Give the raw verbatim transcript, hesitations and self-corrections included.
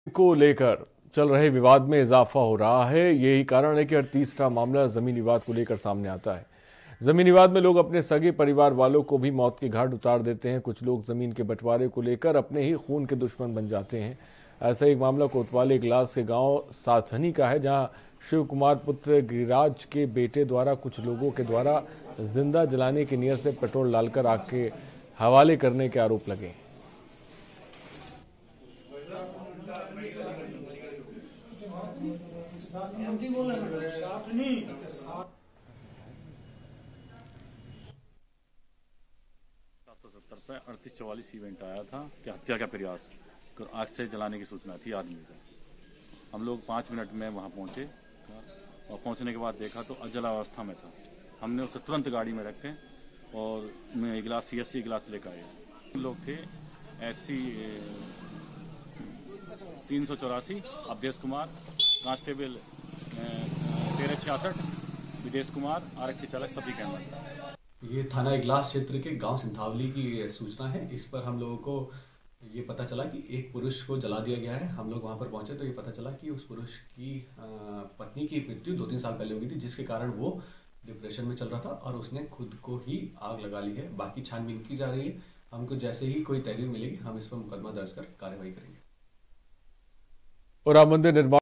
को लेकर चल रहे विवाद में इजाफा हो रहा है। यही कारण है कि हर तीसरा मामला जमीनी विवाद को लेकर सामने आता है। जमीनी विवाद में लोग अपने सगे परिवार वालों को भी मौत के घाट उतार देते हैं। कुछ लोग जमीन के बंटवारे को लेकर अपने ही खून के दुश्मन बन जाते हैं। ऐसा एक मामला कोतवाली इगलास के गांव साथनी का है, जहां शिव कुमार पुत्र गिरिराज के बेटे द्वारा कुछ लोगों के द्वारा जिंदा जलाने की नीयत से पेट्रोल डालकर आग के हवाले करने के आरोप लगे। पे अड़तीस चौवालीस इवेंट आया था कि हत्या का प्रयास कर आग से जलाने की सूचना थी आदमी को। हम लोग पाँच मिनट में वहाँ पहुँचे और पहुँचने के बाद देखा तो अजल अवस्था में था। हमने उसे तुरंत गाड़ी में रखे और मैं गिलास सी एस सी गिलास लेकर आए। लोग थे एस सी तीन सौ चौरासी अवधेश कुमार, कांस्टेबल तेरह छियासठ विदेश कुमार, आरक्षी चालक सभी कैमरा। ये थाना इगलास क्षेत्र के गांव सिंथावली की सूचना है। इस पर हम लोगों को ये पता चला कि एक पुरुष को जला दिया गया है। हम लोग वहां पर पहुंचे तो ये पता चला कि उस पुरुष की पत्नी की मृत्यु दो तीन साल पहले हो गई थी, जिसके कारण वो डिप्रेशन में चल रहा था और उसने खुद को ही आग लगा ली है। बाकी छानबीन की जा रही है। हमको जैसे ही कोई तहरीर मिलेगी हम इस पर मुकदमा दर्ज कर कार्रवाई करेंगे। और राम मंदिर निर्माण